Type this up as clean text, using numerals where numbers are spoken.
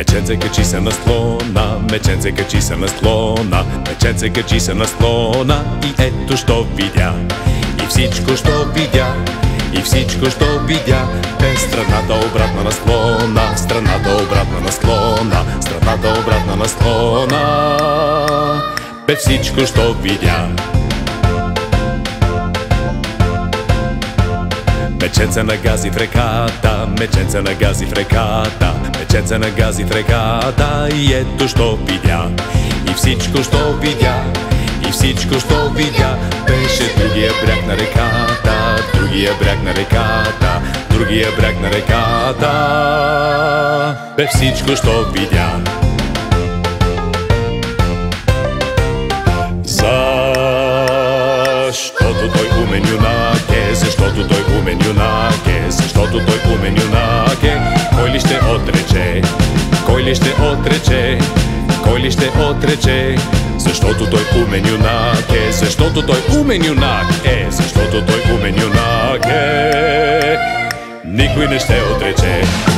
Меченце качи се на слона, меченце качи се на слона, меченце качи се на слона и ето що видя. И всичко що видя, и всичко що видя, е страната обратна на слона, страната обратна на слона, страната обратна на слона, бе всичко що видя. Меченце нагази в реката, меченце нагази в реката, меченце нагази в реката и ето що видя. И всичко що видя, и всичко що видя, беше другия бряг на реката, другия бряг на реката, другия бряг на реката, бе всичко що видя. Защото той умен юнак е, защото той умен юнак е, защото той умен юнак е. Кой ли ще отрече, кой ли ще отрече, кой ли ще отрече, защото той умен юнак е, защото той умен юнак е, защото той умен юнак е. Никой не ще отрече.